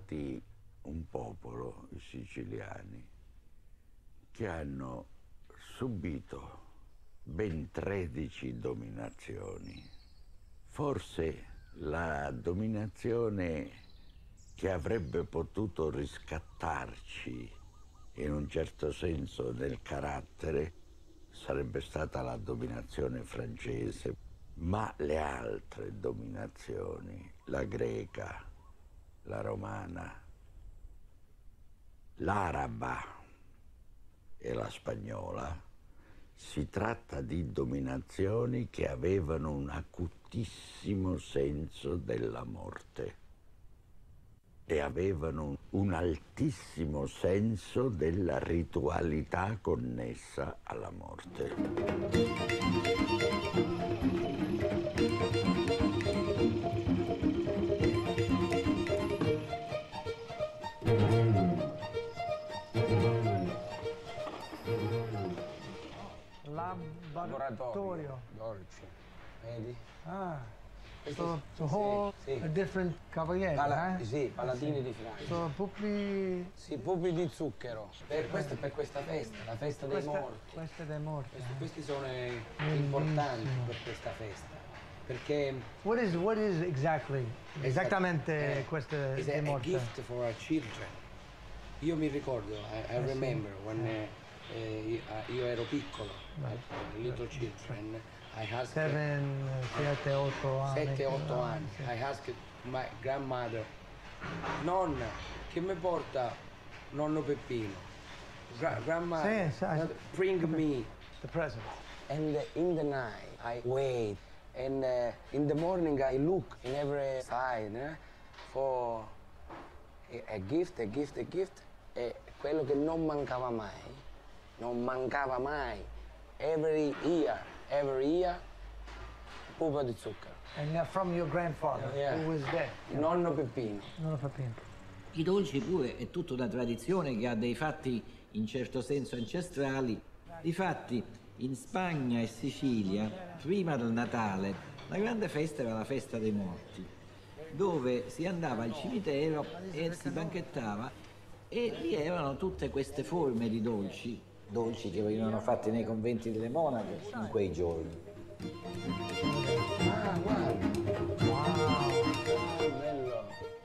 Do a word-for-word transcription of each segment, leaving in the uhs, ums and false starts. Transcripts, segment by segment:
stati un popolo, i siciliani, che hanno subito ben tredici dominazioni. Forse la dominazione che avrebbe potuto riscattarci in un certo senso del carattere sarebbe stata la dominazione francese, ma le altre dominazioni, la greca, la romana, l'araba e la spagnola, si tratta di dominazioni che avevano un acutissimo senso della morte e avevano un altissimo senso della ritualità connessa alla morte. Laboratorio. Dolci. Vedi? Ah. Questi So, so sì, whole sì. a different cavaliere, Pala- eh? Sì, paladini di Francia. So pupi... Sì, pupi di zucchero. Per, questo è per questa festa, la festa dei Questa, morti. questa è dei morti. Questi, eh. questi sono eh, Bellissimo. importanti per questa festa. Perché What is, what is exactly, esattamente eh, queste is dei a, a morti? gift for our children. Io mi ricordo, I, I Eh, sì. remember when eh, eh, io, io ero piccolo, right, little children, I asked Seven, sette, otto anni. sette otto anni, Sì. I asked my grandmother, nonna, che mi porta nonno Peppino? Gra grandmother, Sì, sì. bring me. The present. And in the night, I wait. And uh, in the morning, I look in every side eh, for a, a gift, a gift, a gift. E quello che non mancava mai, non mancava mai, every year, every year, pupa di zucchero. And uh, from your grandfather, Yeah. who was there? Nonno Peppino. Non lo Peppino. I dolci pure è tutta una tradizione che ha dei fatti in certo senso ancestrali. Difatti in Spagna e Sicilia, prima del Natale, la grande festa era la festa dei morti, dove si andava al cimitero e si banchettava e lì erano tutte queste forme di dolci, dolci che venivano fatti nei conventi delle monache in quei giorni. Ah, guarda. Wow. Bello.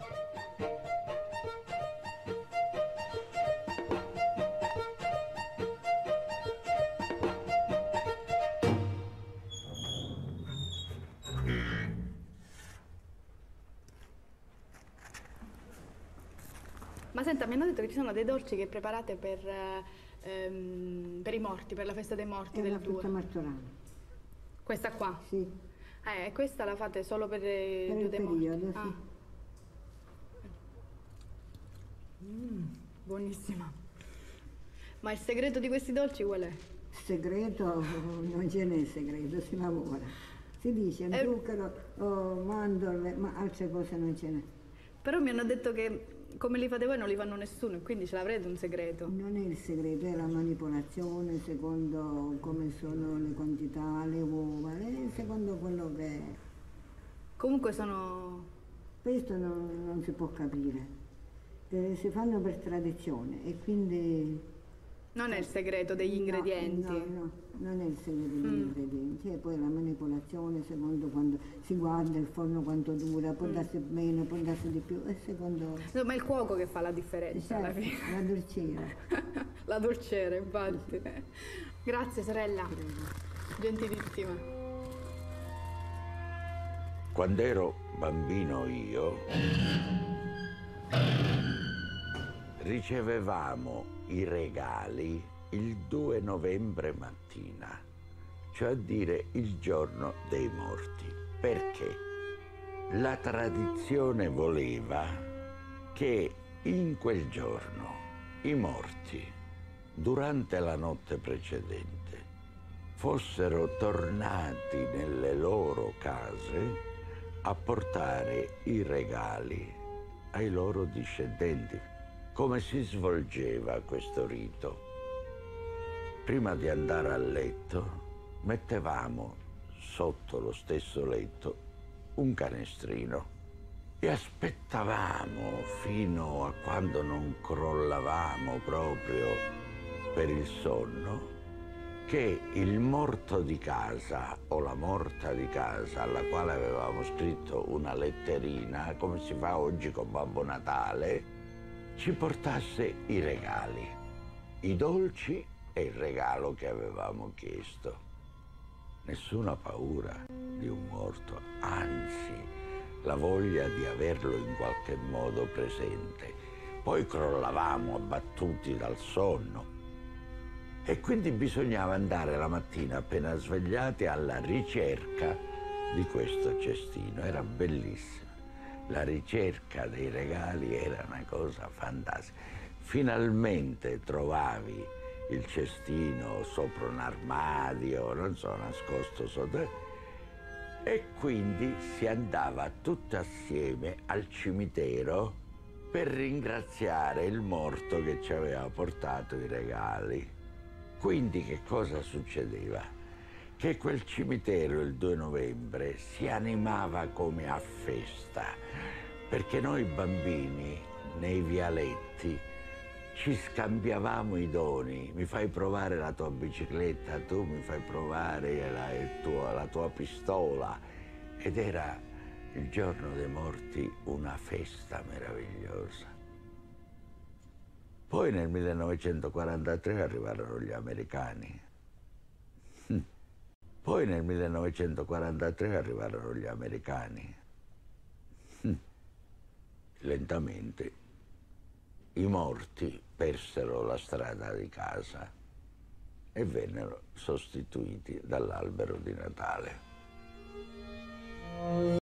Ma senta, mi hanno detto che ci sono dei dolci che preparate per, eh, ehm, per i morti, per la festa dei morti È del la frutta due. martorana, Questa qua? sì, Eh, e questa la fate solo per, eh, per il il due dei morti? periodo, sì. Ah. Mm, buonissima. Ma il segreto di questi dolci qual è? Segreto, non ce n'è segreto, si lavora. Si dice Eh. zucchero, oh, mandorle, ma altre cose non ce n'è. Però mi hanno detto che come li fate voi non li fanno nessuno, e quindi ce l'avrete un segreto. Non è il segreto, è la manipolazione secondo come sono le quantità, le uova, e secondo quello che è. Comunque sono... Questo non, non si può capire. Eh, si fanno per tradizione e quindi... Non è il segreto degli No, ingredienti. No, no, non è il segreto degli Mm. ingredienti, e poi la manipolazione secondo quando si guarda il forno quanto dura, può Mm. darsi meno, può darsi di più, e secondo... No, ma è il cuoco che fa la differenza alla Certo, fine. la dolciera. La dolciera, infatti. Grazie, sorella. Gentilissima. Quando ero bambino io, ricevevamo i regali il due novembre mattina, cioè a dire il giorno dei morti, perché la tradizione voleva che in quel giorno i morti, durante la notte precedente, fossero tornati nelle loro case a portare i regali ai loro discendenti. Come si svolgeva questo rito? Prima di andare a letto, mettevamo sotto lo stesso letto un canestrino e aspettavamo fino a quando non crollavamo proprio per il sonno che il morto di casa o la morta di casa, alla quale avevamo scritto una letterina, come si fa oggi con Babbo Natale, ci portasse i regali, i dolci e il regalo che avevamo chiesto. Nessuna paura di un morto, anzi, la voglia di averlo in qualche modo presente. Poi crollavamo abbattuti dal sonno. E quindi bisognava andare la mattina appena svegliati alla ricerca di questo cestino. Era bellissimo. La ricerca dei regali era una cosa fantastica. Finalmente trovavi il cestino sopra un armadio, non so, nascosto sotto. E quindi si andava tutti assieme al cimitero per ringraziare il morto che ci aveva portato i regali. Quindi che cosa succedeva? Che quel cimitero il due novembre si animava come a festa, perché noi bambini nei vialetti ci scambiavamo i doni. Mi fai provare la tua bicicletta, tu mi fai provare la, il tuo, la tua pistola. Ed era il giorno dei morti una festa meravigliosa. Poi nel millenovecentoquarantatré arrivarono gli americani. Poi nel millenovecentoquarantatré arrivarono gli americani. Lentamente i morti persero la strada di casa e vennero sostituiti dall'albero di Natale.